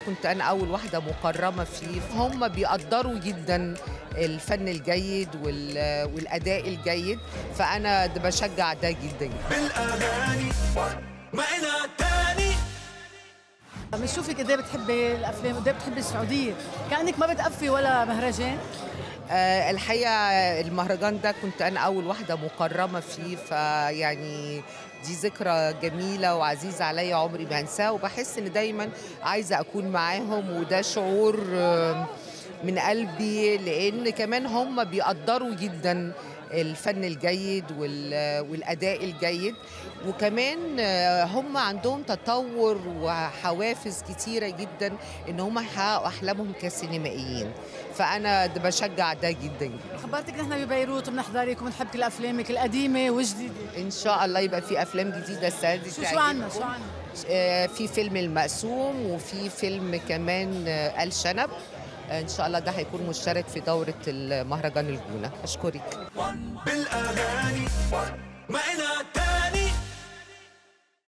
كنت أنا أول واحدة مكرمة فيه. هم بيقدروا جدا الفن الجيد والأداء الجيد، فأنا بشجع ده جدا. بالأغاني معنا تاني. بنشوفك قد ايه بتحبي الافلام، قد ايه بتحبي السعوديه، كانك ما بتقفي ولا مهرجان. الحقيقة المهرجان ده كنت أنا أول واحدة مكرمة فيه، فيعني دي ذكرى جميلة وعزيزة عليا عمري ما هنساها، وبحس إن دايما عايزة أكون معاهم، وده شعور من قلبي، لأن كمان هم بيقدروا جدا الفن الجيد والأداء الجيد، وكمان هم عندهم تطور وحوافز كتيرة جدا إن هم يحققوا أحلامهم كسينمائيين، فأنا بشجع ده جدا. خبرتك نحن ببيروت وبنحضرك وبنحب كل افلامك القديمه والجديده. إن شاء الله يبقى في أفلام جديدة السنة دي. شو عنا في فيلم المقسوم، وفي فيلم كمان آل شنب. إن شاء الله ده هيكون مشترك في دورة المهرجان الجونة. أشكرك. بالأغاني